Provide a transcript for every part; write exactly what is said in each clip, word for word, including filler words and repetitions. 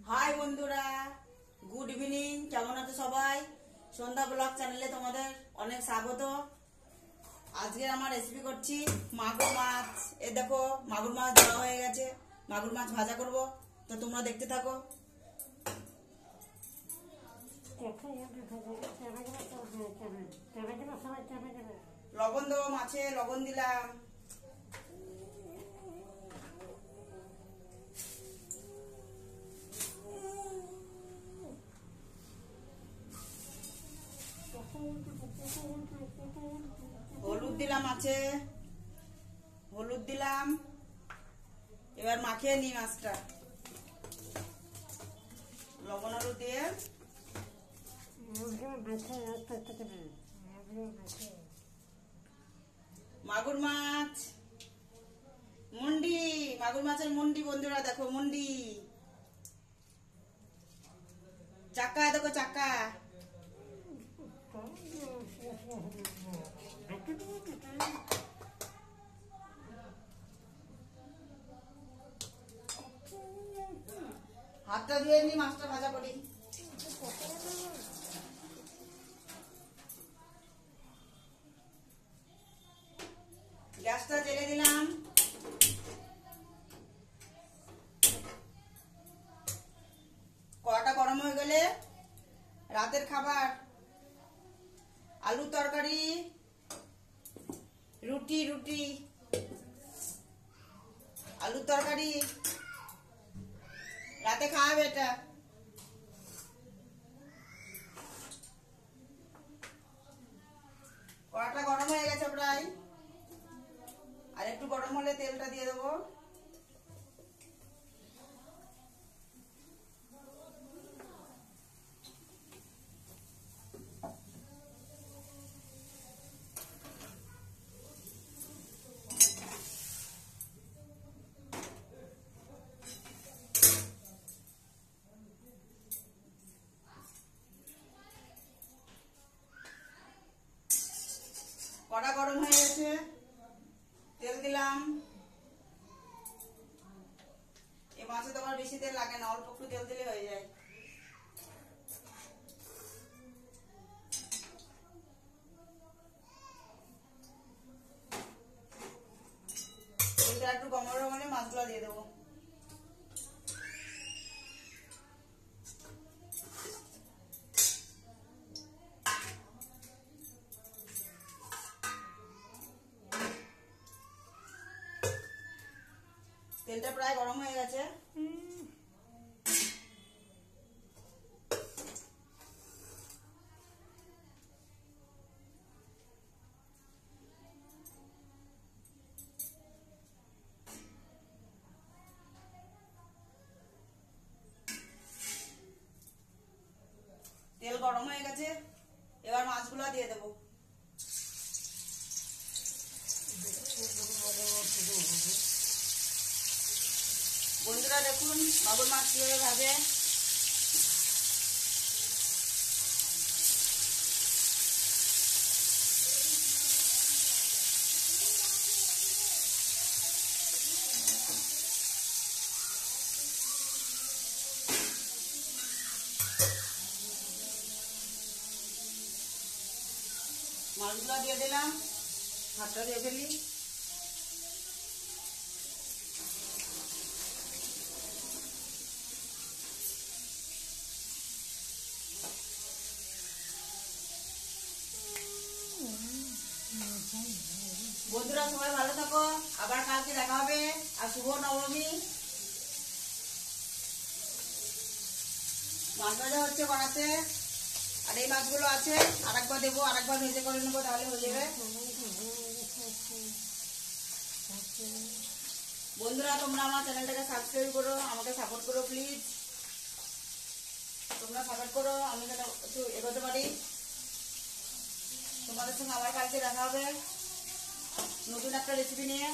High বন্ধুরা, good evening. কেমন আছো সবাই? সন্ধ্যা ব্লগ চ্যানেলে তোমাদের অনেক স্বাগত। আজকে আমার রেসিপি করছি মাগুর মাছ। এ দেখো, মাগুর মাছ ধোয়া হয়ে গেছে, মাগুর মাছ ভাজা করব, তো তোমরা দেখতে থাকো। লবণ দেবো মাছে, লবণ দিলাম। হলুদ দিলাম মাছে, হলুদ দিলাম। এবার মাখিয়ে নিই মাছটা লবণ হলুদ দিয়ে। মাগুর মাছ মুন্ডি, মাগুর মাছের মুন্ডি বন্ধুরা দেখো, মুন্ডি চাকা, দেখো চাকা। হাতটা ধুয়ে নি, মাছটা ভাজা করি। গ্যাসটা জ্বেলে দিলাম। কড়াটা গরম হয়ে গেলে রাতের খাবার, আলু তরকারি, রুটি রুটি আলু তরকারি রাতে খাওয়াবে এটা। কড়াটা গরম হয়ে গেছে প্রায়, আর একটু গরম হলে তেলটা দিয়ে দেবো। কড়া গরম হয়ে গেছে, তেল দিলাম। এই মাছে তো আবার বেশি তেল লাগে না, অল্প একটু তেল দিলে হয়ে যায়। তেলটা একটু গরম হলে মাছগুলো দিয়ে দেবো। তেলটা প্রায় গরম হয়ে গেছে। তেল গরম হয়ে গেছে, এবার মাছগুলো দিয়ে দেবো। বন্ধুরা দেখুন মাগুর মাছ কিভাবে ভাজে। মাছগুলো দিয়ে দিলাম, হাতটা দিয়ে ফেলি। বন্ধুরা সবাই ভালো থাকো, আবার কালকে দেখা হবে। আর শুভ নবমী। মাছ ভাজা হচ্ছে কড়াতে, আর এই মাছগুলো আছে, আরেকবার দেবো, আরেকবার ভেজে করে নেবো, তাহলে হয়ে যাবে। বন্ধুরা তোমরা আমার চ্যানেলটাকে সাবস্ক্রাইব করো, আমাকে সাপোর্ট করো প্লিজ। তোমরা সাপোর্ট করো, আমি যেন একটু এগোতে পারি। তোমাদের সঙ্গে আবার কালকে দেখা হবে নতুন একটা রেসিপি নিয়ে।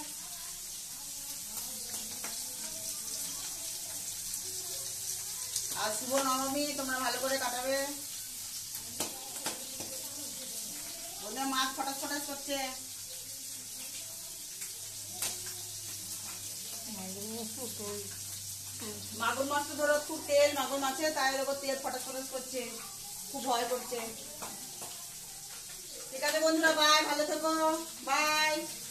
আর শুভ নবমী তোমরা ভালো করে কাটাবে। ওদের মাছ ফটাস ফটাস করছে। মাছ মাগুর মাছটা ধরো খুব তেল, মাগুর মাছে তাই ওর তেল ফটাস ফটাস করছে, খুব ভয় করছে। ঠিক আছে বন্ধুরা, বাই, ভালো থেকো, বাই।